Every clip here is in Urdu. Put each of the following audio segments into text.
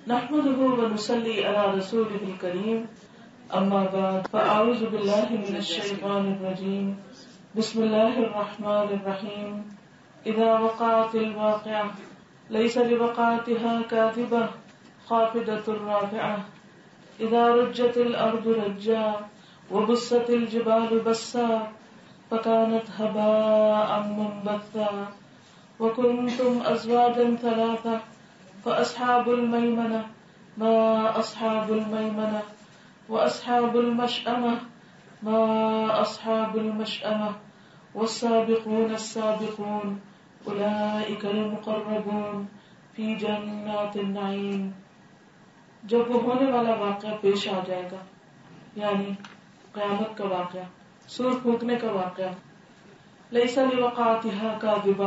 نحمده ونصلي على رسوله الكريم اما بعد فاعوذ بالله من الشيطان الرجيم بسم الله الرحمن الرحيم اذا وقعت الواقعة ليس لوقعتها كاذبة خافضة رافعة اذا رجت الارض رجا وبست الجبال بسا فكانت هباء منبثا وكنتم ازواجا ثلاثة فأصحاب الميمنة ما أصحاب الميمنة وأصحاب المشأمة ما أصحاب المشأمة والسابقون السابقون أولئك المقربون في جنات النعيم. جب وہ ہونے والا واقعہ پیش آ جائے گا، یعنی قیامت کا واقعہ، سور پھونکنے کا واقعہ، لیس لوقعتها کاذبہ،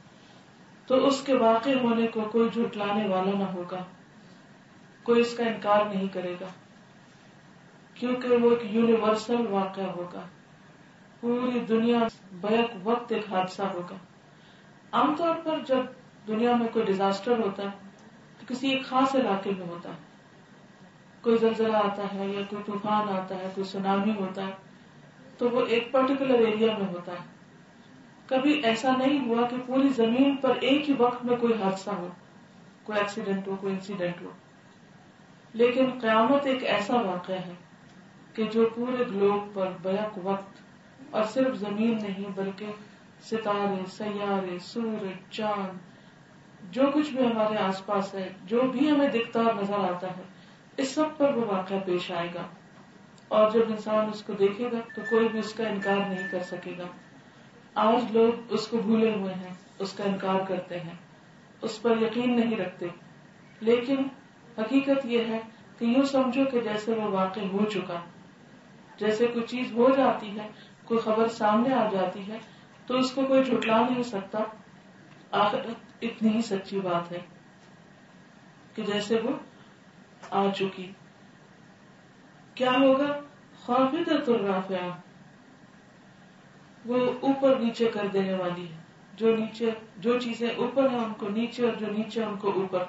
تو اس کے واقع ہونے کو کوئی جھٹلانے والا نہ ہوگا، کوئی اس کا انکار نہیں کرے گا، کیونکہ وہ ایک یونیورسل واقعہ ہوگا، پوری دنیا بیک وقت ایک حادثہ ہوگا. عام طور پر جب دنیا میں کوئی ڈیزاسٹر ہوتا ہے تو کسی ایک خاص علاقے میں ہوتا ہے، کوئی زلزلہ آتا ہے یا کوئی طوفان آتا ہے، کوئی سونامی ہوتا ہے تو وہ ایک پرٹیکولر ایریا میں ہوتا ہے. کبھی ایسا نہیں ہوا کہ پوری زمین پر ایک ہی وقت میں کوئی حادثہ ہو، کوئی ایکسیڈنٹ ہو، کوئی انسیڈنٹ ہو. لیکن قیامت ایک ایسا واقعہ ہے کہ جو پورے گلوب پر بیک وقت، اور صرف زمین نہیں بلکہ ستارے، سیارے، سورج، چاند، جو کچھ بھی ہمارے آس پاس ہے، جو بھی ہمیں دکھتا اور نظر آتا ہے، اس سب پر وہ واقعہ پیش آئے گا. اور جب انسان اس کو دیکھے گا تو کوئی بھی اس کا انکار نہیں کر سکے گا. آج لوگ اس کو بھولے ہوئے ہیں، اس کا انکار کرتے ہیں، اس پر یقین نہیں رکھتے. لیکن حقیقت یہ ہے کہ یوں سمجھو کہ جیسے وہ واقع ہو چکا، جیسے کوئی چیز ہو جاتی ہے، کوئی خبر سامنے آ جاتی ہے تو اس کو کوئی جھٹلا نہیں سکتا. آخرت اتنی ہی سچی بات ہے کہ جیسے وہ آ چکی. کیا ہوگا؟ خافضۃ رافعہ، وہ اوپر نیچے کر دینے والی ہے. جو چیزیں اوپر ہیں ان کو نیچے، اور جو نیچے ان کو اوپر.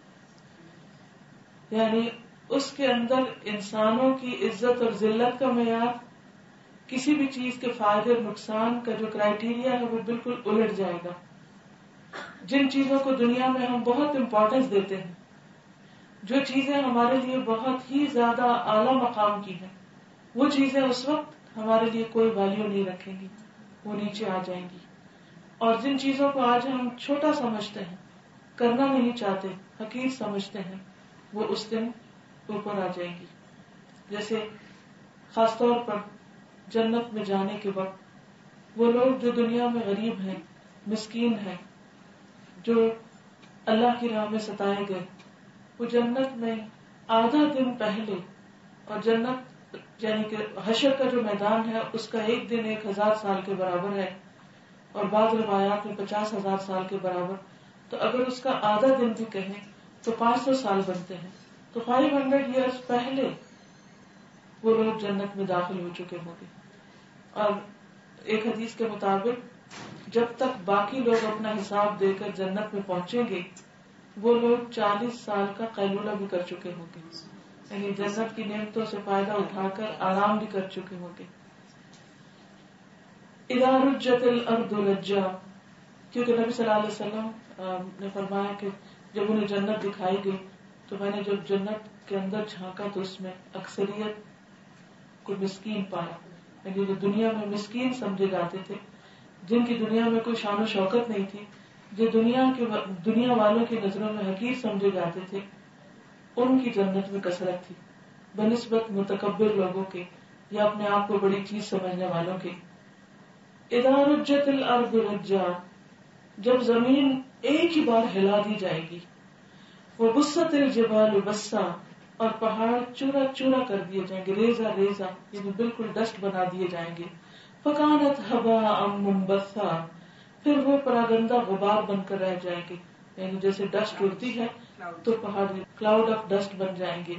یعنی اس کے اندر انسانوں کی عزت اور ذلت کا معیار، کسی بھی چیز کے فائدے اور نقصان کا جو کرائیٹیریا ہے وہ بالکل الٹ جائے گا. جن چیزوں کو دنیا میں ہم بہت امپورٹنس دیتے ہیں، جو چیزیں ہمارے لیے بہت ہی زیادہ اعلیٰ مقام کی ہیں، وہ چیزیں اس وقت ہمارے لیے کوئی ویلیو نہیں رکھیں گی، وہ نیچے آ جائیں گی. اور جن چیزوں کو آج ہم چھوٹا سمجھتے ہیں، کرنا نہیں چاہتے، حقیر سمجھتے ہیں، وہ اس دن اوپر آ جائیں گی. جیسے خاص طور پر جنت میں جانے کے وقت وہ لوگ جو دنیا میں غریب ہیں، مسکین ہیں، جو اللہ کی راہ میں ستائے گئے، وہ جنت میں آدھا دن پہلے، اور جنت یعنی کہ حشر کا جو میدان ہے اس کا ایک دن 1000 سال کے برابر ہے، اور بعض روایات میں 50,000 سال کے برابر. تو اگر اس کا آدھا دن بھی کہیں تو 500 سال بنتے ہیں. تو 500 ایئرز پہلے وہ لوگ جنت میں داخل ہو چکے ہوں گے. اور ایک حدیث کے مطابق جب تک باقی لوگ اپنا حساب دے کر جنت میں پہنچیں گے، وہ لوگ 40 سال کا قیلولہ بھی کر چکے ہوں گے، یعنی جنت کی نعمتوں سے فائدہ اٹھا کر آرام بھی کر چکے ہوں گے. اذا رجت الارض رجا، کیونکہ نبی صلی اللہ علیہ وسلم نے فرمایا کہ جب انہیں جنت دکھائی گئی تو میں نے جب جنت کے اندر جھانکا تو اس میں اکثریت کو مسکین پایا، یعنی جو دنیا میں مسکین سمجھے جاتے تھے، جن کی دنیا میں کوئی شان و شوکت نہیں تھی، جو دنیا والوں کی نظروں میں حقیر سمجھے جاتے تھے، ان کی جنت میں کثرت تھی بنسبت متکبر لوگوں کے یا اپنے آپ کو بڑی چیز سمجھنے والوں کے. اذا رجت الارض رجا، جب زمین ایک ہی بار ہلا دی جائے گی، وبست الجبال بسا، اور پہاڑ چورا چورا کر دیے جائیں گے، ریزہ ریزہ، یعنی بالکل ڈسٹ بنا دیے جائیں گے. فکانت ہباء منبثا، پھر وہ پراگندہ غبار بن کر رہ جائیں گے، یعنی جیسے ڈسٹ اڑتی ہے تو پہاڑ کلاؤڈ آف ڈسٹ بن جائیں گے.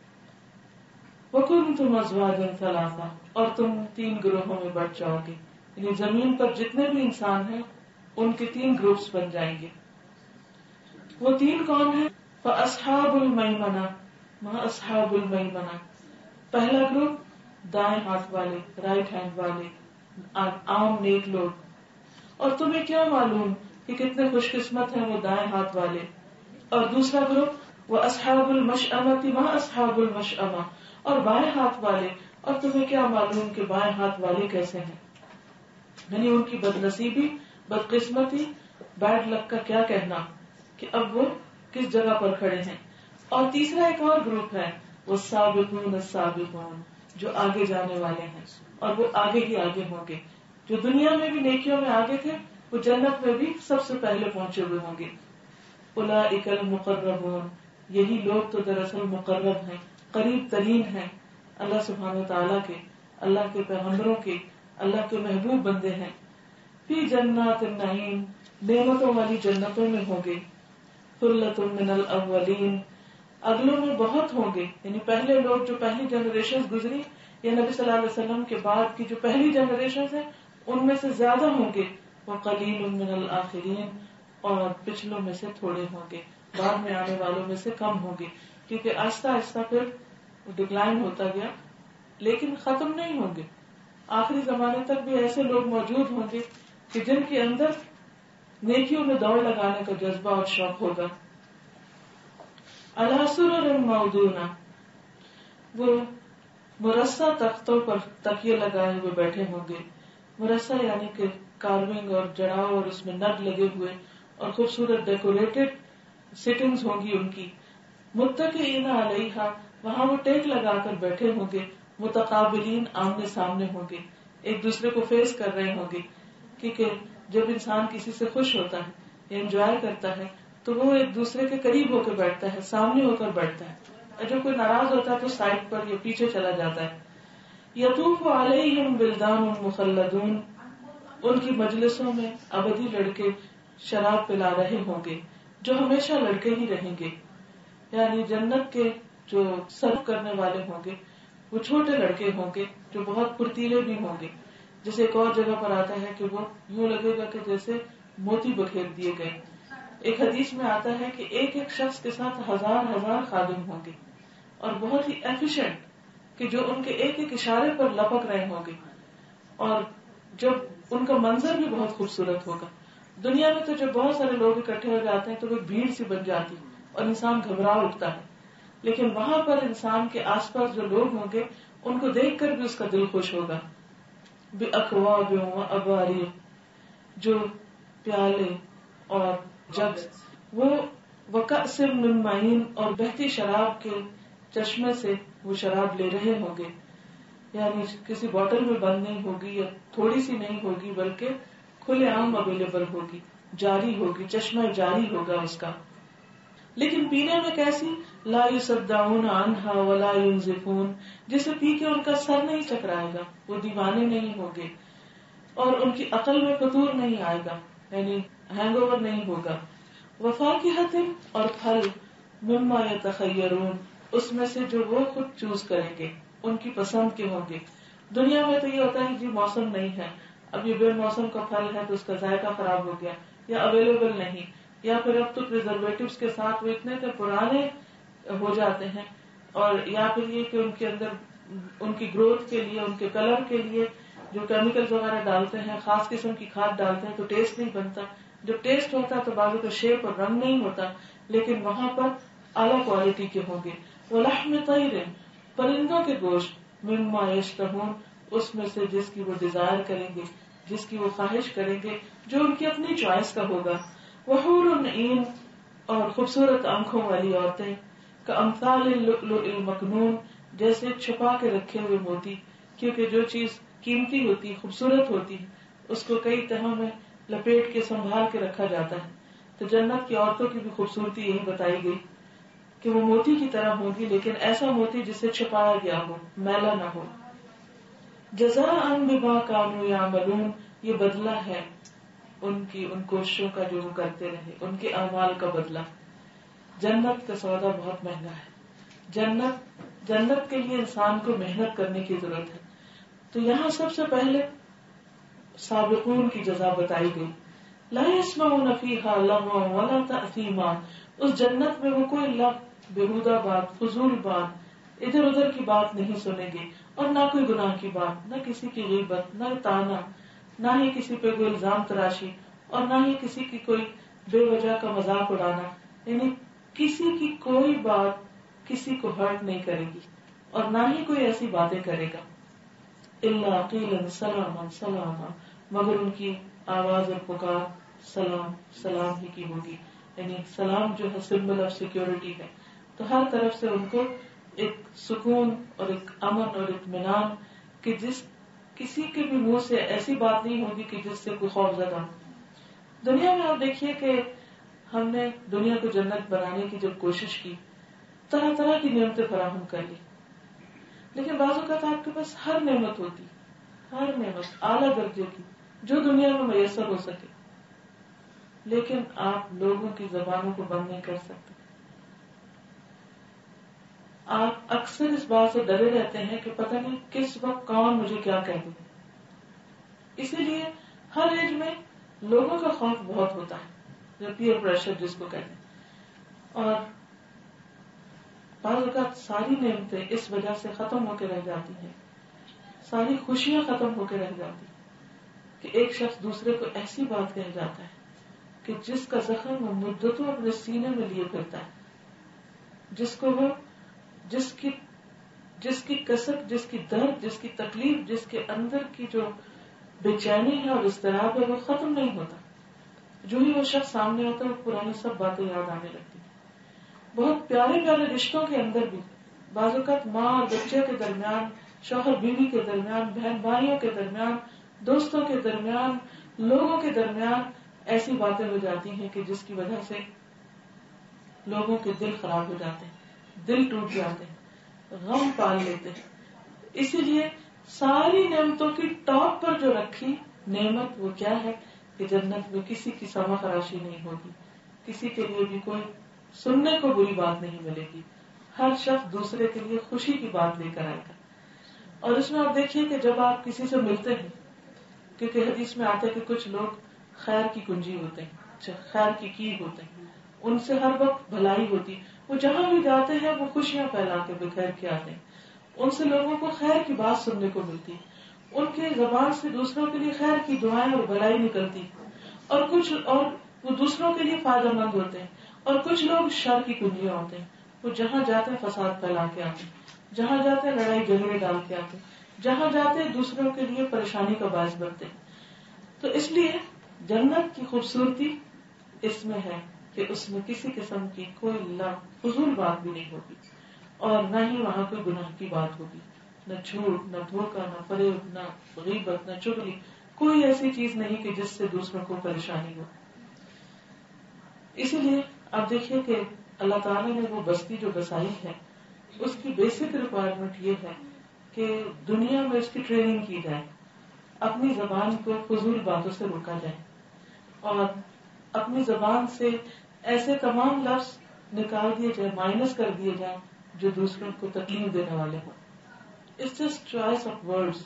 وکنتم ازواجا ثلاثا، اور تم 3 گروہوں میں بٹ جاؤ گے، یعنی زمین پر جتنے بھی انسان ہیں ان کے 3 گروپس بن جائیں گے. وہ 3 کون ہیں؟ فاصحاب المیمنہ، ما اصحاب المیمنہ، پہلا گروپ دائیں ہاتھ والے، رائٹ ہینڈ والے، عام نیک لوگ، اور تمہیں کیا معلوم کہ کتنے خوش قسمت ہیں وہ دائیں ہاتھ والے. اور دوسرا گروپ وہ اصحاب المشأمۃ ما اصحاب المشأمہ، اور بائیں ہاتھ والے، اور تمہیں کیا معلوم کہ بائیں ہاتھ والے کیسے ہیں، یعنی ان کی بد نصیبی، بدقسمتی، بیڈ لک کا کیا کہنا کہ اب وہ کس جگہ پر کھڑے ہیں. اور تیسرا ایک اور گروپ ہے وہ السابقون السابقون، جو آگے جانے والے ہیں اور وہ آگے ہی آگے ہوں گے. جو دنیا میں بھی نیکیوں میں آگے تھے وہ جنت میں بھی سب سے پہلے پہنچے ہوئے ہوں گے. اولئک المقربون، یہی لوگ تو دراصل مقرب ہیں، قریب ترین ہیں اللہ سبحانہ وتعالیٰ کے، اللہ کے پیغمبروں کے، اللہ کے محبوب بندے ہیں. فی جنات النعیم، نعمتوں والی جنتوں میں ہوں گے. ثلۃ من الاولین، اگلوں میں بہت ہوں گے، یعنی پہلے لوگ جو پہلی جنریشن گزری یا نبی صلی اللہ علیہ وسلم کے بعد کی جو پہلی جنریشن ہے ان میں سے زیادہ ہوں گے. وقلیل من الآخرین، اور پچھلوں میں سے تھوڑے ہوں گے، بعد میں آنے والوں میں سے کم ہوں گے، کیونکہ آہستہ آہستہ پھر ڈکلائن ہوتا گیا، لیکن ختم نہیں ہوں گے. آخری زمانے تک بھی ایسے لوگ موجود ہوں گے کہ جن کے اندر نیکیوں میں دوڑ لگانے کا جذبہ اور شوق ہوگا. علی سرر موضونہ، وہ مرصع تختوں پر تکیے لگائے ہوئے بیٹھے ہوں گے. مرصع یعنی کہ کارونگ اور جڑاؤ اور اس میں نگ لگے ہوئے اور خوبصورت ڈیکوریٹڈ سیٹنگز ہوں گی ان کی. متکئین علیہا، وہاں وہ ٹیک لگا کر بیٹھے ہوں گے. متقابلین، آمنے سامنے ہوں گے، ایک دوسرے کو فیس کر رہے ہوں گے. کیونکہ جب انسان کسی سے خوش ہوتا ہے یا انجوائے کرتا ہے تو وہ ایک دوسرے کے قریب ہو کے بیٹھتا ہے، سامنے ہو کر بیٹھتا ہے. اور جب کوئی ناراض ہوتا ہے تو سائڈ پر یا پیچھے چلا جاتا ہے. یطوف علیہم ولدان مخلدون، ان کی مجلسوں میں ابدی لڑکے شراب پلا رہے ہوں گے جو ہمیشہ لڑکے ہی رہیں گے. یعنی جنت کے جو سرو کرنے والے ہوں گے وہ چھوٹے لڑکے ہوں گے جو بہت پھرتیلے بھی ہوں گے. جیسے ایک اور جگہ پر آتا ہے کہ وہ یوں لگے گا کہ جیسے موتی بکھیر دیے گئے. ایک حدیث میں آتا ہے کہ ایک ایک شخص کے ساتھ ہزار ہزار خادم ہوں گے اور بہت ہی ایفیشینٹ کہ جو ان کے ایک ایک اشارے پر لپک رہے ہوں گے. اور جب ان کا منظر بھی بہت خوبصورت ہوگا. دنیا میں تو جب بہت سارے لوگ اکٹھے ہو جاتے ہیں تو وہ بھیڑ سی بن جاتی اور انسان گھبرا اٹھتا ہے، لیکن وہاں پر انسان کے آس پاس جو لوگ ہوں گے ان کو دیکھ کر بھی اس کا دل خوش ہوگا. بِأَكْوَابٍ وَأَبَارِيقَ، جو پیالے اور جگ، وہ وَكَأْسٍ مِّن مَّعِينٍ، اور بہتی شراب کے چشمے سے وہ شراب لے رہے ہوں گے. یعنی کسی بوتل میں بند نہیں ہوگی یا تھوڑی سی نہیں ہوگی بلکہ کھلے عام اویلیبل ہوگی، جاری ہوگی، چشمہ جاری ہوگا اس کا. لیکن پینے میں کیسی؟ لا یصدعون عنہا ولا ینزفون، جسے پی کے ان کا سر نہیں چکرائے گا، وہ دیوانے نہیں ہوں گے اور ان کی عقل میں فطور نہیں آئے گا، یعنی ہینگ اوور نہیں ہوگا. وفاکہۃ، اور پھل، مما یتخیرون، اس میں سے جو وہ خود چوز کریں گے، ان کی پسند کے ہوں گے. دنیا میں تو یہ ہوتا ہے جی موسم نہیں ہے، اب یہ بے موسم کا پھل ہے تو اس کا ذائقہ خراب ہو گیا یا اویلیبل نہیں، یا پھر اب تو پریزرویٹوز کے ساتھ وہ اتنے پرانے ہو جاتے ہیں، اور یا پھر یہ کہ ان کے اندر ان کی گروتھ کے لیے، ان کے کلر کے لیے جو کیمیکلز وغیرہ ڈالتے ہیں، خاص قسم کی کھاد ڈالتے ہیں تو ٹیسٹ نہیں بنتا. جب ٹیسٹ ہوتا ہے تو بعضوں کا شیپ اور رنگ نہیں ہوتا، لیکن وہاں پر اعلیٰ کوالٹی کے ہوں گے. وَلَحْمِ طَيْرٍ، پرندوں کے گوشت، مِمَّا يَشْتَهُونَ، اس میں سے جس کی وہ ڈیزائر کریں گے، جس کی وہ خواہش کریں گے، جو ان کی اپنی چوائس کا ہوگا. وَحُورٌ عِین، اور خوبصورت آنکھوں والی عورتیں، کَأَمْثَالِ اللُّؤْلُؤِ الْمَكْنُونِ، جیسے چھپا کے رکھے ہوئے موتی، کیونکہ جو چیز قیمتی ہوتی، خوبصورت ہوتی، اس کو کئی تہوں میں لپیٹ کے سنبھال کے رکھا جاتا ہے. تو جنت کی عورتوں کی بھی خوبصورتی یہی بتائی گئی کہ وہ موتی کی طرح ہوگی، لیکن ایسا موتی جسے چھپایا گیا ہو، میلا نہ ہو. جزاء بما كانوا يعملون، یہ بدلہ ہے ان کی ان کوششوں کا جو وہ کرتے رہے، ان کے اعمال کا بدلہ. جنت کا سودا بہت مہنگا ہے. جنت کے لیے انسان کو محنت کرنے کی ضرورت ہے. تو یہاں سب سے پہلے سابقون کی جزا بتائی گئی. لا يسمعون فيها لغوا ولا تأثيما اس جنت میں وہ کوئی لفظ بیہودہ بات، فضول بات، ادھر ادھر کی بات نہیں سنیں گے، اور نہ کوئی گناہ کی بات، نہ کسی کی غیبت، نہ تانا، نہ ہی کسی پہ کوئی الزام تراشی، اور نہ ہی کسی کی کوئی بے وجہ کا مذاق اڑانا. یعنی کسی کی کوئی بات کسی کو ہرٹ نہیں کرے گی، اور نہ ہی کوئی ایسی باتیں کرے گا. الا قیلا سلاما سلاما، مگر ان کی آواز اور پکار سلام سلام ہی کی ہوگی. یعنی سلام جو ہے سمبل آف سیکورٹی ہے، تو ہر طرف سے ان کو ایک سکون اور ایک امن اور اطمینان کہ جس کسی کے بھی منہ سے ایسی بات نہیں ہوگی کہ جس سے کوئی خوف زدہ. دنیا میں آپ دیکھیے کہ ہم نے دنیا کو جنت بنانے کی جب کوشش کی، طرح طرح کی نعمتیں فراہم کر لی، لیکن بعض اوقات آپ کے پاس ہر نعمت ہوتی، ہر نعمت اعلیٰ درجے کی جو دنیا میں میسر ہو سکے، لیکن آپ لوگوں کی زبانوں کو بند نہیں کر سکتے. آپ اکثر اس بات سے ڈرے رہتے ہیں کہ پتہ نہیں کس وقت کون مجھے کیا کہہ دے. اسی لیے ہر ایج میں لوگوں کا خوف بہت ہوتا ہے، جو پیئر پریشر جس کو کہتے ہیں. اور بعض اوقات ساری نعمتیں اس وجہ سے ختم ہو کے رہ جاتی ہیں، ساری خوشیاں ختم ہو کے رہ جاتی کہ ایک شخص دوسرے کو ایسی بات کہہ جاتا ہے کہ جس کا زخم وہ مدتوں اپنے سینے میں لیے پھرتا ہے، جس کو وہ جس کی کسک، جس کی درد، جس کی تکلیف، جس کے اندر کی جو بے چینی ہے اور اضطراب ہے وہ ختم نہیں ہوتا. جو ہی وہ شخص سامنے آتا ہے وہ پرانی سب باتیں یاد آنے لگتی. بہت پیارے پیارے رشتوں کے اندر بھی بعض اوقات ماں اور بچے کے درمیان، شوہر بیوی کے درمیان، بہن بھائیوں کے درمیان، دوستوں کے درمیان، لوگوں کے درمیان ایسی باتیں ہو جاتی ہیں کہ جس کی وجہ سے لوگوں کے دل خراب ہو جاتے ہیں، دل ٹوٹ جاتے ہیں، غم پال لیتے ہیں. اسی لیے ساری نعمتوں کی ٹاپ پر جو رکھی نعمت وہ کیا ہے کہ جنت میں کسی کی سما خراشی نہیں ہوگی، کسی کے لیے بھی کوئی سننے کو بری بات نہیں ملے گی، ہر شخص دوسرے کے لیے خوشی کی بات لے کر آئے گا. اور اس میں آپ دیکھیے کہ جب آپ کسی سے ملتے ہیں، کیونکہ حدیث میں آتا ہے کہ کچھ لوگ خیر کی کنجی ہوتے ہیں، خیر کی کیل ہوتے ہیں، ان سے ہر وقت بھلائی ہوتی، وہ جہاں بھی جاتے ہیں وہ خوشیاں پھیلا کے بخیر کے آتے ہیں، ان سے لوگوں کو خیر کی بات سننے کو ملتی، ان کے زبان سے دوسروں کے لیے خیر کی دعائیں اور بھلائی نکلتی، اور وہ دوسروں کے لیے فائدہ مند ہوتے ہیں. اور کچھ لوگ شر کی کنجیاں ہوتے ہیں، وہ جہاں جاتے ہیں فساد پھیلا کے آتے ہیں، جہاں جاتے ہیں لڑائی جھگڑے ڈال کے آتے ہیں، جہاں جاتے ہیں دوسروں کے لیے پریشانی کا باعث بنتے ہیں. تو اس لیے جنت کی خوبصورتی اس میں ہے کہ اس میں کسی قسم کی کوئی فضول بات بھی نہیں ہوگی، اور نہ ہی وہاں کوئی گناہ کی بات ہوگی، نہ جھوٹ، نہ دھوکہ، نہ فریب، نہ غیبت، نہ چغلی، کوئی ایسی چیز نہیں کہ جس سے دوسروں کو پریشانی ہو. اسی لیے آپ دیکھیے کہ اللہ تعالیٰ نے وہ بستی جو بسائی ہے اس کی بیسک ریکوائرمنٹ یہ ہے کہ دنیا میں اس کی ٹریننگ کی جائے، اپنی زبان کو فضول باتوں سے روکا جائے، اور اپنی زبان سے ایسے تمام لفظ نکال دیے جائے، مائنس کر دیے جائیں جو دوسروں کو تکلیف دینے والے ہوں. It's just choice of words.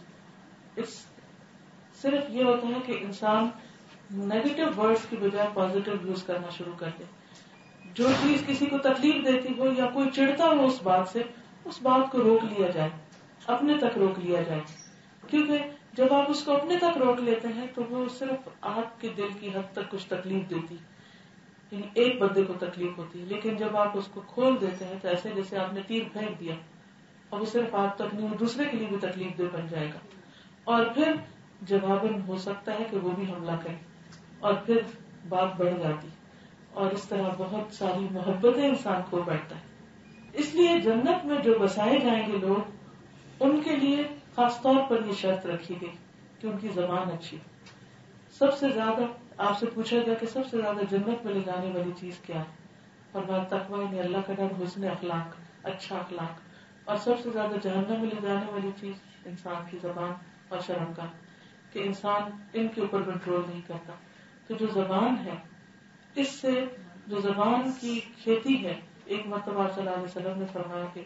صرف یہ ہوتا ہے کہ انسان نیگیٹو ورڈز کی بجائے پازیٹو یوز کرنا شروع کر دے. جو چیز کسی کو تکلیف دیتی ہو یا کوئی چڑھتا ہو اس بات کو روک لیا جائے، اپنے تک روک لیا جائے. کیونکہ جب آپ اس کو اپنے تک روک لیتے ہیں تو وہ صرف آپ کے دل کی حد تک کچھ تکلیف دیتی، یعنی ایک بندے کو تکلیف ہوتی ہے. لیکن جب آپ اس کو کھول دیتے ہیں تو ایسے جیسے آپ نے تیر پھینک دیا، اور وہ صرف آپ تک نہیں، دوسرے کے لیے بھی تکلیف دہ بن جائے گا، اور پھر جواباً ہو سکتا ہے کہ وہ بھی حملہ کرے، اور پھر بات بڑھ جاتی، اور اس طرح بہت ساری محبتیں انسان کو بیٹھتا ہے. اس لیے جنت میں جو بسائے جائیں گے لوگ، ان کے لیے خاص طور پر یہ شرط رکھی گئی کہ ان کی زبان اچھی. سب سے زیادہ آپ سے پوچھا گیا کہ سب سے زیادہ جنت میں لے جانے والی چیز کیا ہے، اور بات تقویٰ یعنی اللہ کا ڈر، حسن اخلاق، اچھا اخلاق. اور سب سے زیادہ جہنم میں لے جانے والی چیز انسان کی زبان اور شرم کا، کہ انسان ان کے اوپر کنٹرول نہیں کرتا. تو جو زبان ہے، اس سے جو زبان کی کھیتی ہے، ایک مرتبہ صلی اللہ علیہ وسلم نے فرمایا کہ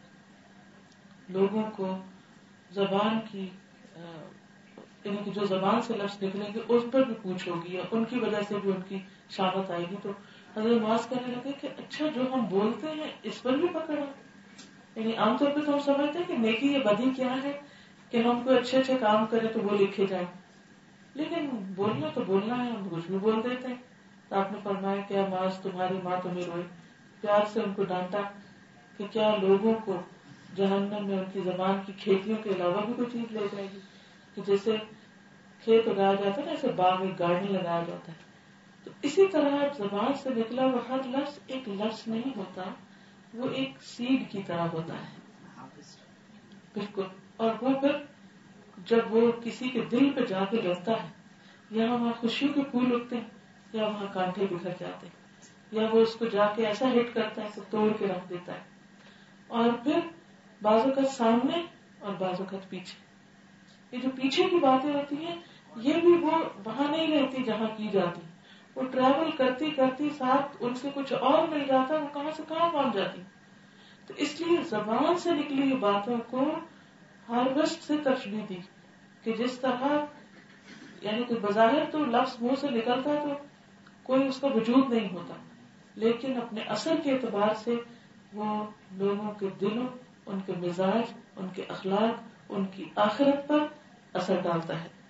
لوگوں کو زبان کی یعنی کہ جو زبان سے لفظ نکلیں گے اس پر بھی پوچھ ہوگی، یا ان کی وجہ سے بھی ان کی شامت آئے گی. تو حضرت معاذ کہنے لگے کہ اچھا جو ہم بولتے ہیں اس پر بھی پکڑا. یعنی عام طور پہ تو ہم سمجھتے ہیں کہ نیکی یا بدی کیا ہے کہ ہم کوئی اچھے اچھے کام کریں تو وہ لکھے جائیں, لیکن بولنا تو بولنا ہے, ہم کچھ بھی بول دیتے ہیں. تو آپ نے فرمایا کہ معاذ تمہاری ماں تمہیں روئی, پیار سے ان کو ڈانٹا کہ کیا لوگوں کو جہنم میں ان کی زبان کی کھیتیوں کے علاوہ بھی کوئی چیز لے جائے گی, کہ جیسے کھیت اگایا جاتا ہے نا, ایسے باغ ایک گارڈن لگایا جاتا ہے. تو اسی طرح زبان سے نکلا وہ ہر لفظ ایک لفظ نہیں ہوتا, وہ ایک سیڈ کی طرح ہوتا ہے. بالکل. اور وہ پھر جب وہ کسی کے دل پہ جا کے لگتا ہے, یہاں وہاں خوشیوں کے پھول اگتے ہیں, یا وہاں کانٹے بکھر جاتے ہیں, یا وہ اس کو جا کے ایسا ہٹ کرتا ہے کہ توڑ کے رکھ دیتا ہے. اور پھر بعض اوقات سامنے اور بعض اوقات پیچھے. یہ جو پیچھے کی باتیں ہوتی ہیں یہ بھی وہ وہاں نہیں رہتی جہاں کی جاتی, وہ ٹریول کرتی کرتی ساتھ ان سے کچھ اور مل جاتا ہے, وہ کہاں سے کہاں پہنچ جاتی. تو اس لیے زبان سے نکلی ہوئی باتوں کو ہارویسٹ سے تشبیہ دی کہ جس طرح یعنی کہ بظاہر تو لفظ منہ سے نکلتا ہے تو کوئی اس کا وجود نہیں ہوتا, لیکن اپنے اثر کے اعتبار سے وہ لوگوں کے دلوں, ان کے مزاج, ان کے اخلاق, ان کی آخرت پر اثر ڈالتا ہے.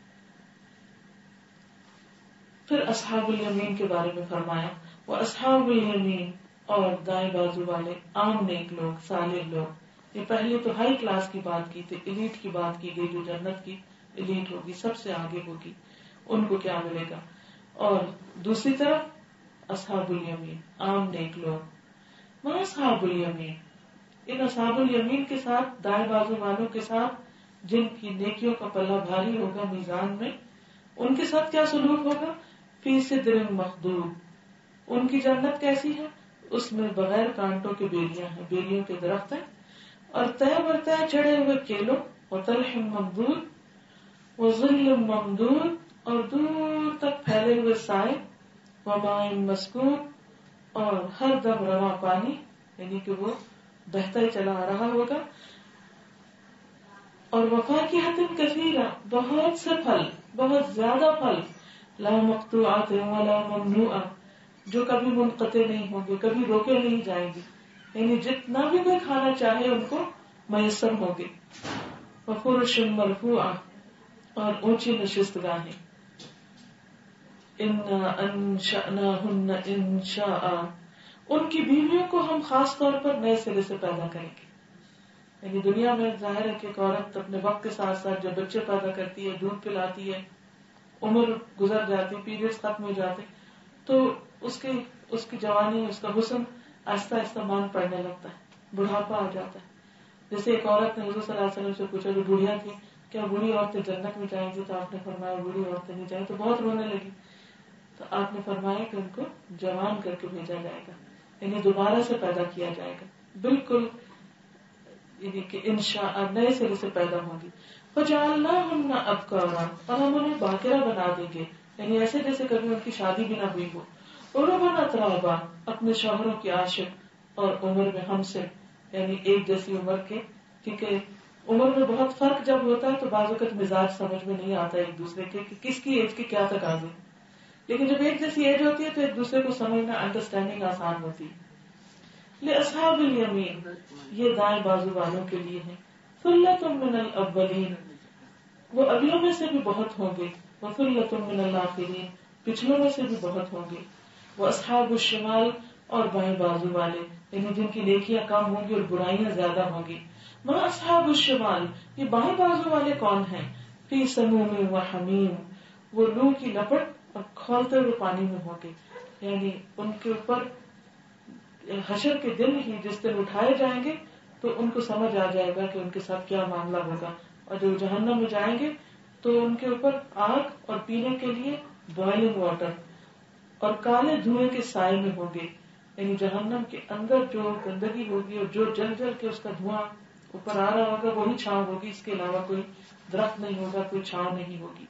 پھر اصحاب الیمین کے بارے میں فرمایا, وہ اصحاب الیمین اور دائیں بازو والے عام نیک لوگ, صالح لوگ. یہ پہلے تو ہائی کلاس کی بات کی تھی, ایلیٹ کی بات کی گئی, جو جنت کی ایلیٹ ہوگی, سب سے آگے ہوگی, ان کو کیا ملے گا. اور دوسری طرف اصحاب الیمین عام نیک لوگ. وہ اصحاب الیمین, ان اصحاب الیمین کے ساتھ, دائیں بازو والوں کے ساتھ جن کی نیکیوں کا پلہ بھاری ہوگا میزان میں, ان کے ساتھ کیا سلوک ہوگا. فی سدر مخضود, ان کی جنت کیسی ہے, اس میں بغیر کانٹوں کے بیلیاں ہیں, بیلیوں کے درخت ہیں, اور طے برطے چڑھے ہوئے کیلوں, وطلح ممدود, وظل ممدود, اور دور تک پھیلے ہوئے سائے, وماء مسکوب, اور ہر دم رواں پانی, یعنی کہ وہ بہتا ہی چلا آ رہا ہوگا. اور وفاکہۃ کثیرہ, بہت سے پھل, بہت زیادہ پھل, لا مقطوعۃ ولا ممنوعۃ, جو کبھی منقطع نہیں ہوں گے, کبھی روکے نہیں جائیں گے, یعنی جتنا بھی کوئی کھانا چاہے ان کو میسر ہوں گے. وفرش مرفوعہ, اور اونچی نشست گاہیں. انا انشأناہن انشاء, ان کی بیویوں کو ہم خاص طور پر نئے سرے سے پیدا کریں گے. یعنی دنیا میں ظاہر ہے کہ ایک عورت اپنے وقت کے ساتھ ساتھ جب بچے پیدا کرتی ہے, دودھ پلاتی ہے, عمر گزر جاتی, پیریڈز ختم ہو جاتے, تو اس کی جوانی, اس کا حسن آہستہ آہستہ مان پڑنے لگتا ہے, بڑھاپا آ جاتا ہے. جیسے ایک عورت نے حضور صلی اللہ علیہ وسلم سے پوچھا, جو بڑھیا تھی, کیا بوڑھی عورتیں جنت میں جائیں گی؟ تو آپ نے فرمایا بوڑھی عورتیں نہیں جائیں. تو بہت رونے لگی. تو آپ نے فرمایا کہ ان کو جوان کر کے بھیجا جائے گا, یعنی دوبارہ سے پیدا کیا جائے گا, بالکل یعنی کہ انشاء نئے سرے سے پیدا ہوں گی. فجعلناہن ابکارا, اور ہم انہیں باکرہ بنا دیں گے, یعنی ایسے جیسے کبھی ان کی شادی بھی نہ ہوئی ہو. عربا اترابا, اپنے شوہروں کی عاشق, اور عمر میں ہم سے, یعنی ایک جیسی عمر کے, کیونکہ عمر میں بہت فرق جب ہوتا ہے تو بعض اوقات مزاج سمجھ میں نہیں آتا ایک دوسرے کے کہ کس کی ایج کے کیا تقاضے, لیکن جب ایک جیسی ایج ہوتی ہے تو ایک دوسرے کو سمجھنا, انڈرسٹینڈنگ آسان ہوتی ہے. لأصحاب الیمین, یہ دائیں بازو والوں کے لیے ہے. ثلۃ من الاولین, وہ اگلوں میں سے بھی بہت ہوں گے. وثلۃ من الآخرین, پچھلوں میں سے بھی بہت ہوں گے. واصحاب الشمال, اور بائیں بازو والے, یعنی جن کی نیکیاں کم ہوں گی اور برائیاں زیادہ ہوں گی. ما اصحاب الشمال, یہ بائیں بازو والے کون ہیں؟ فی سموم وحمیم, وہ لو کی لپٹ اور کھولتے ہوئے پانی میں ہوں گے. یعنی ان کے اوپر حشر کے دن ہی جس دن اٹھائے جائیں گے تو ان کو سمجھ آ جائے گا کہ ان کے ساتھ کیا معاملہ ہوگا. اور جو جہنم میں جائیں گے تو ان کے اوپر آگ اور پینے کے لیے بوائلنگ واٹر اور کالے دھوئیں کے سائے میں ہوں گے. یعنی جہنم کے اندر جو گندگی ہوگی اور جو جل جل کے اس کا دھواں اوپر آ رہا ہوگا وہی چھاؤں ہوگی, اس کے علاوہ کوئی درخت نہیں ہوگا, کوئی چھاؤں نہیں ہوگی.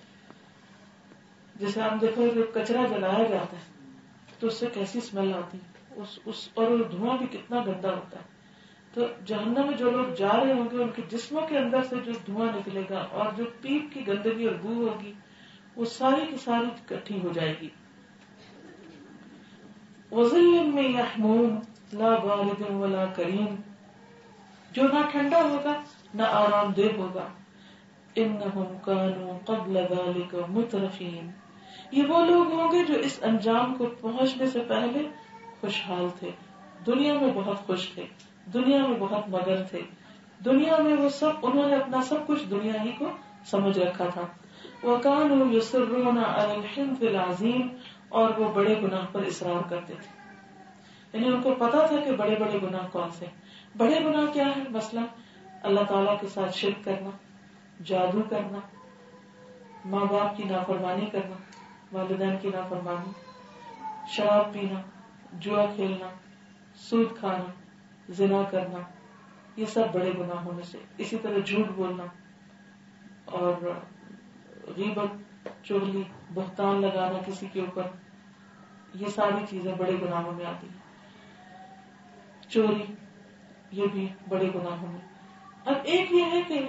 جیسے ہم دیکھو جو کچرا جلایا جاتا ہے تو اس سے کیسی اسمیل آتی ہے, اور دھواں بھی کتنا گندا ہوتا ہے. تو جہنم میں جو لوگ جا رہے ہوں گے ان کے جسموں کے اندر سے جو دھواں نکلے گا اور جو پیپ کی گندگی اور بو ہوگی وہ ساری کی ساری اکٹھی ہو جائے گی. وظل من يحموم لا بارد ولا کریم، جو نہ ٹھنڈا ہوگا نہ آرام دہ ہوگا. انہم کانوا قبل ذلک مترفین، یہ وہ لوگ ہوں گے جو اس انجام کو پہنچنے سے پہلے خوشحال تھے، دنیا میں بہت خوش تھے، دنیا میں بہت مگن تھے، دنیا میں وہ سب، انہوں نے اپنا سب کچھ دنیا ہی کو سمجھ رکھا تھا. وَكَانُوا يُصِرُّونَ عَلَى الْحِنْثِ الْعَظِيمِ، اور وہ بڑے گناہ پر اصرار کرتے تھے. یعنی ان کو پتا تھا کہ بڑے بڑے گناہ کون سے. بڑے گناہ کیا ہے؟ مثلا اللہ تعالیٰ کے ساتھ شرک کرنا، جادو کرنا، ماں باپ کی نافرمانی کرنا، والدین کی نافرمانی، شراب پینا، جوا کھیلنا، سود کھانا، زنا کرنا، یہ سب بڑے گناہوں میں سے. اسی طرح جھوٹ بولنا اور غیبت، چغلی، بہتان لگانا کسی کے اوپر، یہ ساری چیزیں بڑے گناہوں میں آتی ہیں. چوری، یہ بھی بڑے گناہوں میں. اب ایک یہ ہے کہ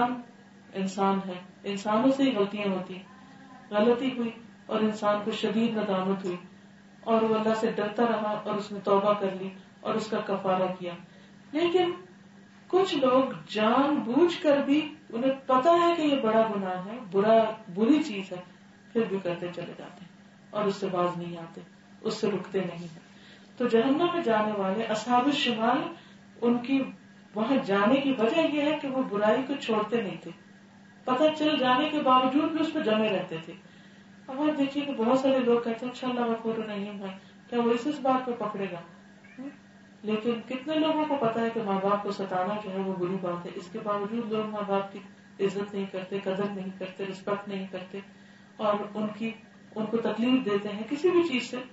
انسان ہے، انسانوں سے ہی غلطیاں ہوتی ہیں. غلطی ہوئی اور انسان کو شدید ندامت ہوئی اور وہ اللہ سے ڈرتا رہا اور اس نے توبہ کر لی اور اس کا کفارہ کیا. لیکن کچھ لوگ جان بوجھ کر بھی، انہیں پتا ہے کہ یہ بڑا گناہ ہے، بری چیز ہے، پھر بھی کرتے چلے جاتے ہیں اور اس سے باز نہیں آتے، اس سے رکتے نہیں ہیں. تو جہنم میں جانے والے اصحاب الشمال، ان کی وہاں جانے کی وجہ یہ ہے کہ وہ برائی کو چھوڑتے نہیں تھے، پتہ چل جانے کے باوجود بھی اس پہ جمے رہتے تھے. اب آپ دیکھیے کہ بہت سارے لوگ کہتے ہیں اچھا اللہ غفور رحیم ہے، کیا وہ اس بات پہ پکڑے گا؟ لیکن کتنے لوگوں کو پتا ہے کہ ماں باپ کو ستانا جو ہے وہ بری بات ہے، اس کے باوجود لوگ ماں باپ کی عزت نہیں کرتے، قدر نہیں کرتے، رسپیکٹ نہیں کرتے اور ان کو تکلیف دیتے ہیں کسی بھی چیز سے.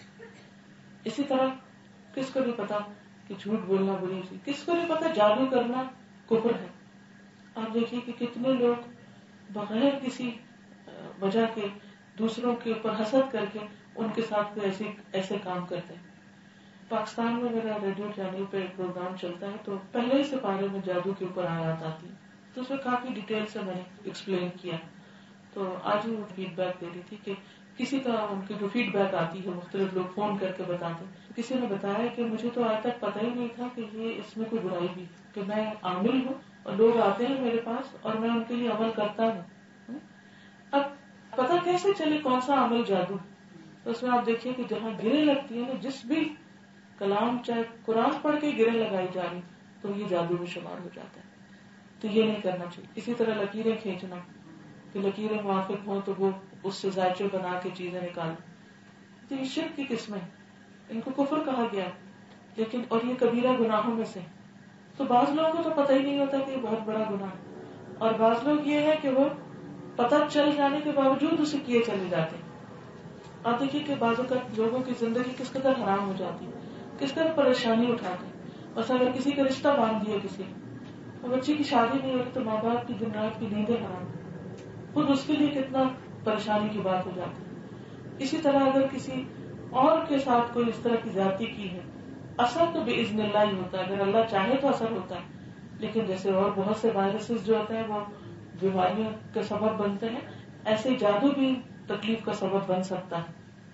اسی طرح کس کو بھی پتا کہ جھوٹ بولنا بری چیز، کس کو بھی پتا جادو کرنا کفر ہے. آپ دیکھیے کہ کتنے لوگ بغیر کسی وجہ کے دوسروں کے اوپر حسد کر کے ان کے ساتھ کوئی ایسے کام کرتے ہیں. پاکستان میں میرا ریڈیو چینل پہ ایک پروگرام چلتا ہے تو پہلے ہی سے پارے میں جادو کے اوپر آیات آتی ہے تو اس میں کافی ڈیٹیل سے میں نے ایکسپلین کیا. تو آج ہی وہ فیڈ بیک دے رہی تھی کہ کسی کا ان کی جو فیڈ بیک آتی ہے مختلف لوگ فون کر کے بتاتے ہیں. کسی نے بتایا کہ مجھے تو آج تک پتہ ہی نہیں تھا کہ یہ اس میں کوئی برائی بھی، کہ میں عامل ہوں اور لوگ آتے ہیں میرے پاس اور میں ان کے لیے عمل کرتا ہوں. اب پتہ کیسے چلے کون سا عمل جادو؟ تو اس میں آپ دیکھیے کہ جہاں گرے لگتی ہے نا، جس بھی کلام چاہے قرآن پڑھ کے گرے لگائی جا رہی تو یہ جادو میں شمار ہو جاتا ہے. تو یہ نہیں کرنا چاہیے. اسی طرح لکیریں کھینچنا، کہ لکیریں موافق ہوں تو وہ اس سے ذائچے بنا کے چیزیں نکالیں، تو یہ شرک کی قسمیں، ان کو کفر کہا گیا. لیکن اور یہ کبیرہ گناہوں میں سے. تو بعض لوگوں کو تو پتہ ہی نہیں ہوتا کہ یہ بہت بڑا گناہ ہے، اور بعض لوگ یہ ہے کہ وہ پتہ چل جانے کے باوجود اسے کیے چلے جاتے ہیں. آپ دیکھیے کہ بعض اوقات لوگوں کی زندگی کس قدر حرام ہو جاتی ہے، کس قدر پریشانی اٹھاتے ہیں. بس اگر کسی کا رشتہ باندھ دیا کسی اور بچے کی شادی نہیں ہوتی تو ماں باپ کی دن رات کی نیندیں حرام، خود اس کے لیے کتنا پریشانی کی بات ہو جاتی ہے. اسی طرح اگر کسی اور کے ساتھ کوئی اس طرح کی زیادتی کی ہے، اثر تو باذن اللہ ہی ہوتا ہے، اگر اللہ چاہے تو اثر ہوتا ہے. لیکن جیسے اور بہت سے وائرسز جو ہوتے ہیں وہ بیماریوں کا سبب بنتے ہیں، ایسے جادو بھی تکلیف کا سبب بن سکتا ہے.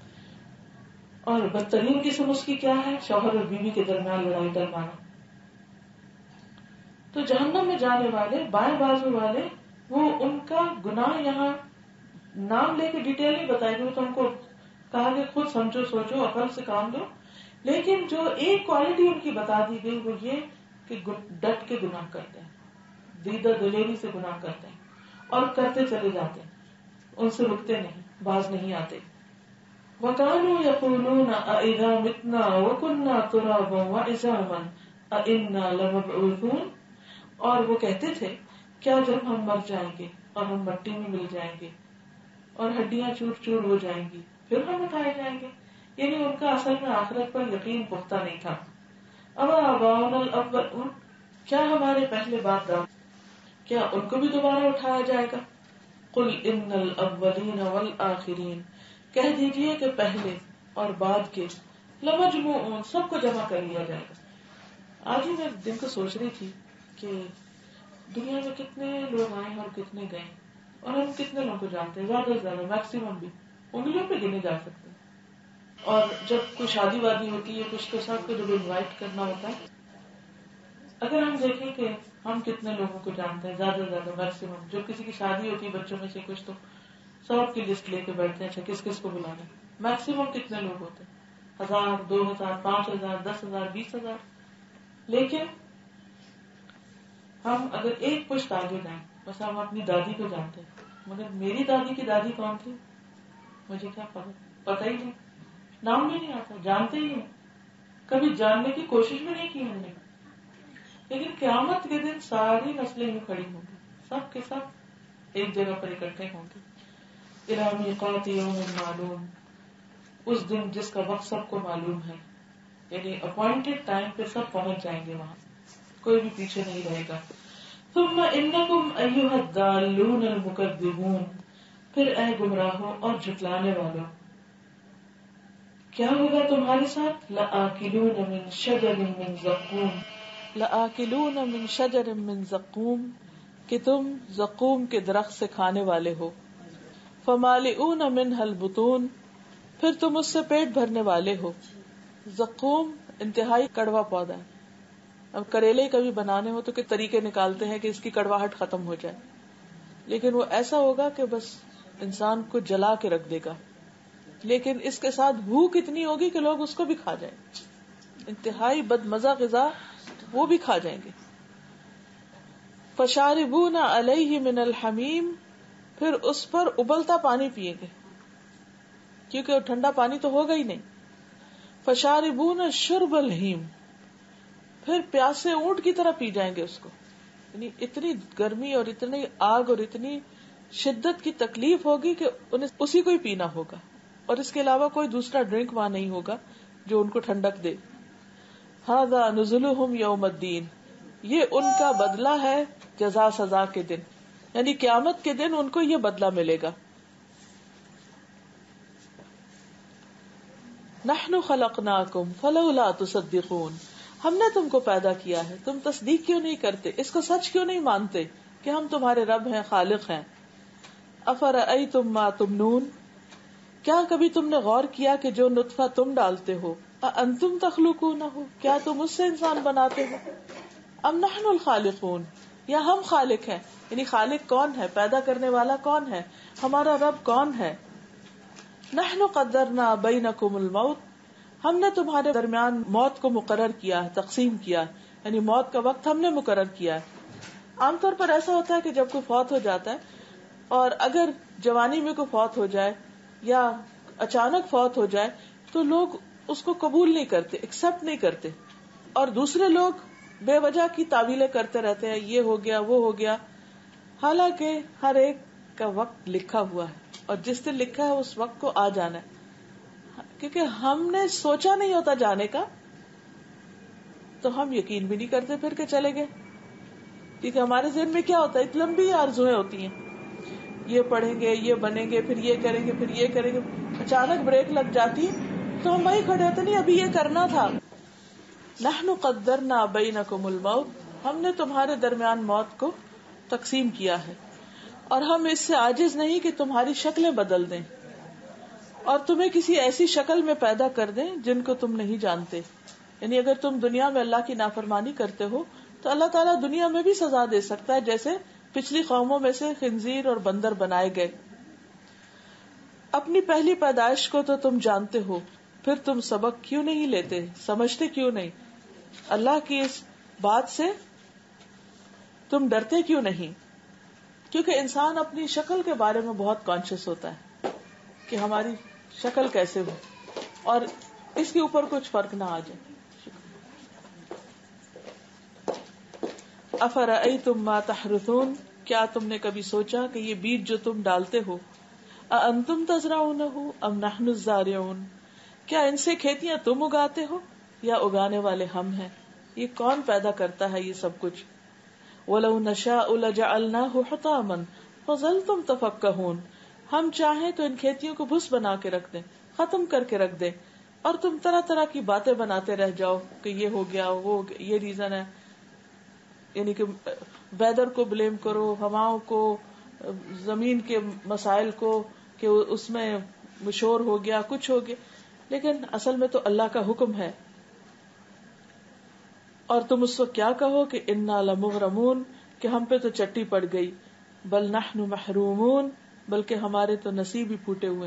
اور بدترین قسم اس کی کیا ہے؟ شوہر اور بیوی کے درمیان لڑائی ڈلوانا. تو جہنم میں جانے والے بائیں بازو والے، وہ ان کا گناہ یہاں نام لے کے ڈیٹیل نہیں بتائے گئے، تو ہم کو کہا کہ خود سمجھو سوچو عقل سے کام لو. لیکن جو ایک کوالٹی ان کی بتا دی گئی وہ یہ کہ ڈٹ کے گناہ کرتے ہیں، دیدہ دلیری سے گناہ کرتے ہیں اور کرتے چلے جاتے ہیں، ان سے رکتے نہیں، باز نہیں آتے. وَكَانُوا يَقُولُونَ أَإِذَا مِتْنَا وَكُنَّا تُرَابًا وَعِظَامًا أَإِنَّا لَمَبْعُوثُونَ، اور وہ کہتے تھے کیا جب ہم مر جائیں گے اور ہم مٹی میں مل جائیں گے اور ہڈیاں چور چور ہو جائیں گی پھر ہم اٹھائے جائیں گے. یعنی ان کا اصل میں آخرت پر یقین پختہ نہیں تھا. أَوَآبَاؤُنَا الْأَوَّلُونَ، کیا ہمارے پہلے باپ دادا، کیا ان کو بھی دوبارہ اٹھایا جائے گا؟ قُلْ إِنَّ الْأَوَّلِينَ وَالْآخِرِينَ، کہہ دیجئے کہ پہلے اور بعد کے، لَمَجْمُوعُونَ، سب کو جمع کر لیا جائے گا. آج ہی میں دن کو سوچ رہی تھی کہ دنیا میں کتنے لوگ آئے اور کتنے گئے، اور ہم کتنے لوگوں کو جانتے ہیں، زیادہ سے زیادہ میکسیمم بھی انگلیوں پہ گنے جا سکتے ہیں. اور جب کوئی شادی وادی ہوتی ہے کچھ تو سب کو جب انوائٹ کرنا ہوتا ہے، اگر ہم دیکھیں کہ ہم کتنے لوگوں کو جانتے ہیں، زیادہ سے زیادہ میکسیمم جو کسی کی شادی ہوتی ہے بچوں میں سے کچھ تو سب کی لسٹ لے کے بیٹھتے ہیں، اچھا کس کس کو بلانا، میکسیمم کتنے لوگ ہوتے ہیں، 1000 2000 5000 10,000 20,000. لیکن ہم اگر ایک پشت آگے جائیں، بس ہم اپنی دادی کو جانتے ہیں، مگر میری دادی کی دادی کون تھی مجھے کیا پتا ہی نہیں، نام بھی نہیں آتا، جانتے ہی نہیں، کبھی جاننے کی کوشش بھی نہیں کی ہم نے. لیکن قیامت کے دن ساری نسلیں یوں کھڑی ہوں گی، سب کے سب ایک جگہ پر اکٹھے ہوں گے. الی میقات یوم معلوم، اس دن جس کا وقت سب کو معلوم ہے، یعنی اپوائنٹڈ ٹائم پہ سب پہنچ جائیں گے وہاں، کوئی بھی پیچھے نہیں رہے گا. ثم انکم ایھا الضالون المکذبون، پھر اے گمراہوں اور جھٹلانے والوں، کیا ہوگا تمہارے ساتھ؟ لآکلون من شجر من زقوم، لآکلون من شجر من زقوم، کہ تم زقوم کے درخت سے کھانے والے ہو. فمالئون منها البطون، پھر تم اس سے پیٹ بھرنے والے ہو. زقوم انتہائی کڑوا پودا ہے. اب کریلے کبھی بنانے ہو تو کئی طریقے نکالتے ہیں کہ اس کی کڑواہٹ ختم ہو جائے، لیکن وہ ایسا ہوگا کہ بس انسان کو جلا کے رکھ دے گا، لیکن اس کے ساتھ بھوک اتنی ہوگی کہ لوگ اس کو بھی کھا جائیں، انتہائی بدمزہ غذا، وہ بھی کھا جائیں گے. فشاربون علیہ من الحمیم، پھر اس پر ابلتا پانی پیئیں گے، کیونکہ ٹھنڈا پانی تو ہوگا ہی نہیں. فشاربون شرب الہیم، پھر پیاسے اونٹ کی طرح پی جائیں گے اس کو، یعنی اتنی گرمی اور اتنی آگ اور اتنی شدت کی تکلیف ہوگی کہ انہیں اسی کو ہی پینا ہوگا، اور اس کے علاوہ کوئی دوسرا ڈرنک وہاں نہیں ہوگا جو ان کو ٹھنڈک دے. ھذا نزلھم یوم الدین، یہ ان کا بدلہ ہے جزا سزا کے دن، یعنی قیامت کے دن ان کو یہ بدلہ ملے گا. نحن خلقناکم فلولا تصدقون، ہم نے تم کو پیدا کیا ہے، تم تصدیق کیوں نہیں کرتے، اس کو سچ کیوں نہیں مانتے کہ ہم تمہارے رب ہیں، خالق ہیں. افرأیتم ما تمنون، کیا کبھی تم نے غور کیا کہ جو نطفہ تم ڈالتے ہو، انتم تخلقونہ، کیا تم اس سے انسان بناتے ہو، ام نحن الخالقون، یا ہم خالق ہیں، یعنی خالق کون ہے، پیدا کرنے والا کون ہے، ہمارا رب کون ہے. نحن قدرنا بینکم الموت، ہم نے تمہارے درمیان موت کو مقرر کیا ہے، تقسیم کیا ہے، یعنی موت کا وقت ہم نے مقرر کیا ہے. عام طور پر ایسا ہوتا ہے کہ جب کوئی فوت ہو جاتا ہے، اور اگر جوانی میں کوئی فوت ہو جائے یا اچانک فوت ہو جائے تو لوگ اس کو قبول نہیں کرتے، ایکسپٹ نہیں کرتے، اور دوسرے لوگ بے وجہ کی تعویلیں کرتے رہتے ہیں، یہ ہو گیا وہ ہو گیا. حالانکہ ہر ایک کا وقت لکھا ہوا ہے، اور جس دن لکھا ہے اس وقت کو آ جانا ہے. کیونکہ ہم نے سوچا نہیں ہوتا جانے کا تو ہم یقین بھی نہیں کرتے پھر کہ چلے گئے، کیونکہ ہمارے ذہن میں کیا ہوتا ہے، اتنی لمبی آرزویں ہوتی ہیں، یہ پڑھیں گے، یہ بنیں گے، پھر یہ کریں گے، پھر یہ کریں گے. اچانک بریک لگ جاتی تو ہم وہی کھڑے ہوتے، نہیں ابھی یہ کرنا تھا. نحن قدرنا بینکم الموت، ہم نے تمہارے درمیان موت کو تقسیم کیا ہے، اور ہم اس سے عاجز نہیں کہ تمہاری شکلیں بدل دیں اور تمہیں کسی ایسی شکل میں پیدا کر دیں جن کو تم نہیں جانتے. یعنی اگر تم دنیا میں اللہ کی نافرمانی کرتے ہو تو اللہ تعالیٰ دنیا میں بھی سزا دے سکتا ہے، جیسے پچھلی قوموں میں سے خنزیر اور بندر بنائے گئے. اپنی پہلی پیدائش کو تو تم جانتے ہو، پھر تم سبق کیوں نہیں لیتے، سمجھتے کیوں نہیں، اللہ کی اس بات سے تم ڈرتے کیوں نہیں. کیونکہ انسان اپنی شکل کے بارے میں بہت کانشیس ہوتا ہے کہ ہماری شکل کیسے ہو، اور اس کے اوپر کچھ فرق نہ آ جائے. افرأیتم ما تحرثون، کیا تم نے کبھی سوچا کہ یہ بیج جو تم ڈالتے ہو، اانتم تزرعونہ ام نحن الزارعون، کیا ان سے کھیتیاں تم اگاتے ہو یا اگانے والے ہم ہیں، یہ کون پیدا کرتا ہے یہ سب کچھ. وَلَوْ نَشَاءُ لَجَعَلْنَاهُ حُطَامًا فَظَلْتُمْ تَفَكَّهُونَ، ہم چاہیں تو ان کھیتیوں کو بھس بنا کے رکھ دیں، ختم کر کے رکھ دیں، اور تم طرح طرح کی باتیں بناتے رہ جاؤ کہ یہ ہو گیا وہ ہو گیا، یہ ریزن ہے، یعنی کہ ویدر کو بلیم کرو، ہواؤں کو، زمین کے مسائل کو، کہ اس میں شور ہو گیا، کچھ ہو گیا. لیکن اصل میں تو اللہ کا حکم ہے. اور تم اس وقت کیا کہو کہ انا لمغرمون، کہ ہم پہ تو چٹی پڑ گئی، بل نحن محرومون، بلکہ ہمارے تو نصیب ہی پھوٹے ہوئے.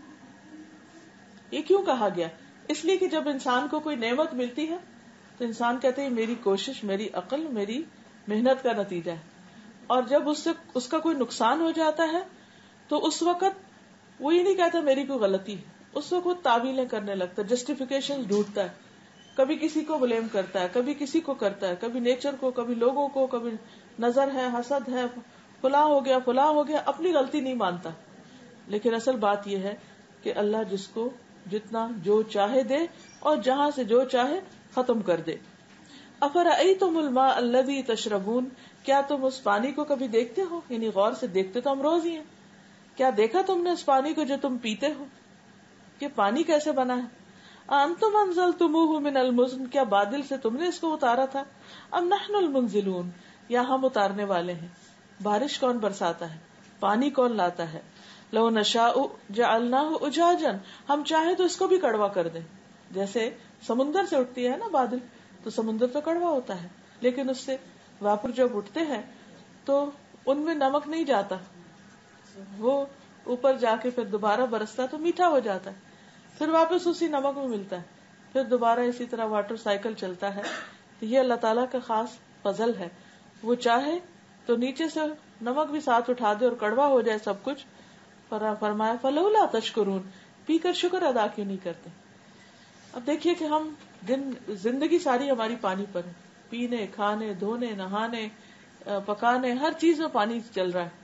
یہ کیوں کہا گیا؟ اس لیے کہ جب انسان کو کوئی نعمت ملتی ہے تو انسان کہتے ہیں میری کوشش، میری عقل، میری محنت کا نتیجہ ہے. اور جب اس کا کوئی نقصان ہو جاتا ہے تو اس وقت وہ یہ نہیں کہتا میری کوئی غلطی ہے، اس وقت وہ تعویلیں کرنے لگتا ہے، جسٹیفیکیشن ڈھونڈتا ہے، کبھی کسی کو بلیم کرتا ہے، کبھی کسی کو کرتا ہے، کبھی نیچر کو، کبھی لوگوں کو، کبھی نظر ہے، حسد ہے، فلاں ہو گیا، اپنی غلطی نہیں مانتا. لیکن اصل بات یہ ہے کہ اللہ جس کو جتنا جو چاہے دے اور جہاں سے جو چاہے ختم کر دے. افرأیتم الماء الذی تشربون، کیا تم اس پانی کو کبھی دیکھتے ہو؟ یعنی غور سے دیکھتے تو ہم روز ہی ہیں. کیا دیکھا تم نے اس پانی کو جو تم پیتے ہو؟ کہ پانی کیسے بنا ہے؟ انتم انزلتموہ من المزن، کیا بادل سے تم نے اس کو اتارا تھا؟ ام نحن المنزلون، یا ہم اتارنے والے ہیں؟ بارش کون برساتا ہے؟ پانی کون لاتا ہے؟ لو نشاء جعلناہ اجاجا، ہم چاہے تو اس کو بھی کڑوا کر دیں. جیسے سمندر سے اٹھتی ہے نا بادل، تو سمندر تو کڑوا ہوتا ہے، لیکن اس سے واپر جب اٹھتے ہیں تو ان میں نمک نہیں جاتا، وہ اوپر جا کے پھر دوبارہ برستا تو میٹھا ہو جاتا ہے، پھر واپس اسی نمک میں ملتا ہے، پھر دوبارہ اسی طرح واٹر سائیکل چلتا ہے. تو یہ اللہ تعالیٰ کا خاص فضل ہے، وہ چاہے تو نیچے سے نمک بھی ساتھ اٹھا دے اور کڑوا ہو جائے سب کچھ. فرمایا فلولا تشکرون، پی کر شکر ادا کیوں نہیں کرتے؟ اب دیکھیے کہ ہم زندگی ساری ہماری پانی پر ہے، پینے، کھانے، دھونے، نہانے، پکانے، ہر چیز میں پانی چل رہا ہے.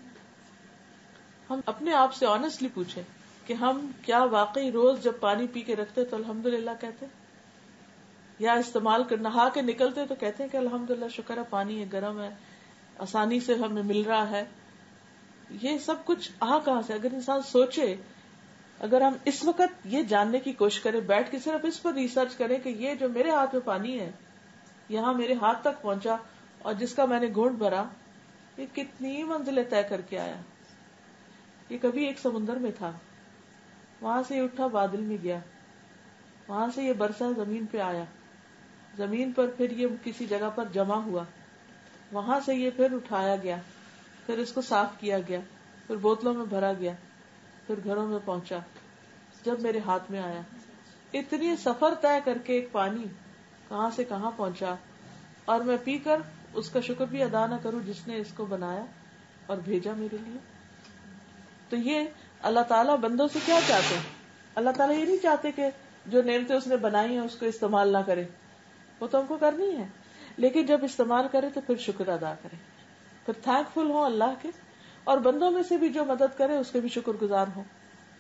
ہم اپنے آپ سے آنےسٹلی پوچھیں کہ ہم کیا واقعی روز جب پانی پی کے رکھتے تو الحمدللہ کہتے، یا استعمال کر نہا کے نکلتے تو کہتے ہیں کہ الحمدللہ شکر ہے پانی ہے، گرم ہے، آسانی سے ہمیں مل رہا ہے. یہ سب کچھ کہاں سے؟ اگر انسان سوچے، اگر ہم اس وقت یہ جاننے کی کوشش کریں، بیٹھ کے صرف اس پر ریسرچ کریں کہ یہ جو میرے ہاتھ میں پانی ہے، یہاں میرے ہاتھ تک پہنچا اور جس کا میں نے گھونٹ بھرا، یہ کتنی منزلیں طے کر کے آیا. یہ کبھی ایک سمندر میں تھا، وہاں سے یہ اٹھا بادل میں گیا، وہاں سے یہ برسا زمین پہ آیا، زمین پر پھر یہ کسی جگہ پر جمع ہوا، وہاں سے یہ پھر اٹھایا گیا، پھر اس کو صاف کیا گیا، پھر بوتلوں میں بھرا گیا، پھر گھروں میں پہنچا، جب میرے ہاتھ میں آیا. اتنی سفر طے کر کے ایک پانی کہاں سے کہاں پہنچا، اور میں پی کر اس کا شکر بھی ادا نہ کروں جس نے اس کو بنایا اور بھیجا میرے لیے. تو یہ اللہ تعالیٰ بندوں سے کیا چاہتے ہیں؟ اللہ تعالیٰ یہ نہیں چاہتے کہ جو نعمتیں اس نے بنائی ہیں اس کو استعمال نہ کرے، وہ تو ہم کو کرنی ہے، لیکن جب استعمال کرے تو پھر شکر ادا کرے، پھر تھینک فل ہو اللہ کے، اور بندوں میں سے بھی جو مدد کرے اس کے بھی شکر گزار ہو.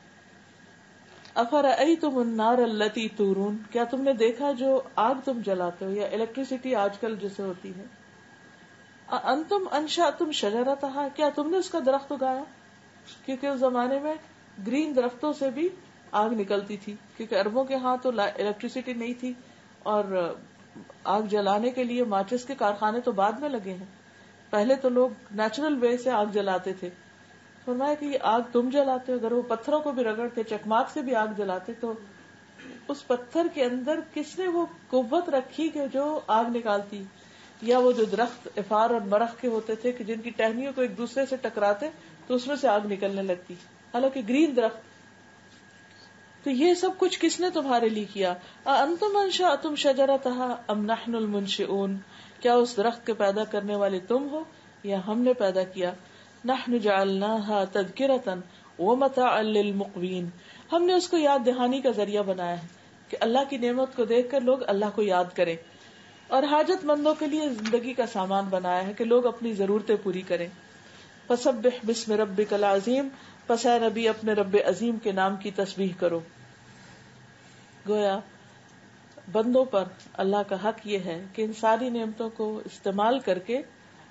افرأیتم النار التی تورون، کیا تم نے دیکھا جو آگ تم جلاتے ہو، یا الیکٹریسٹی آج کل جیسے ہوتی ہے. انتم انشأتم شجرتها، کیا تم نے اس کا درخت اگایا؟ کیونکہ اس زمانے میں گرین درختوں سے بھی آگ نکلتی تھی، کیونکہ عربوں کے ہاں تو الیکٹریسٹی نہیں تھی، اور آگ جلانے کے لیے ماچس کے کارخانے تو بعد میں لگے ہیں، پہلے تو لوگ نیچرل وے سے آگ جلاتے تھے. فرمایا کہ یہ آگ تم جلاتے ہو، اگر وہ پتھروں کو بھی رگڑتے، چکماک سے بھی آگ جلاتے، تو اس پتھر کے اندر کس نے وہ قوت رکھی کہ جو آگ نکالتی؟ یا وہ جو درخت افار اور مرخ کے ہوتے تھے کہ جن کی ٹہنیوں کو ایک دوسرے سے ٹکراتے تو اس میں سے آگ نکلنے لگتی، حالانکہ گرین درخت. تو یہ سب کچھ کس نے تمہارے لیے کیا؟ انتم انشأتم شجرتها ام نحن المنشئون، کیا اس درخت کے پیدا کرنے والے تم ہو یا ہم نے پیدا کیا؟ نحن جعلناها تذکرة ومتاعا للمقوین، ہم نے اس کو یاد دہانی کا ذریعہ بنایا ہے کہ اللہ کی نعمت کو دیکھ کر لوگ اللہ کو یاد کریں، اور حاجت مندوں کے لیے زندگی کا سامان بنایا ہے کہ لوگ اپنی ضرورتیں پوری کریں. فسبح باسم ربک العظیم، پس اے نبی اپنے رب عظیم کے نام کی تسبیح کرو. گویا بندوں پر اللہ کا حق یہ ہے کہ ان ساری نعمتوں کو استعمال کر کے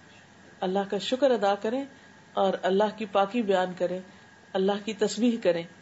اللہ کا شکر ادا کریں اور اللہ کی پاکی بیان کریں، اللہ کی تسبیح کریں.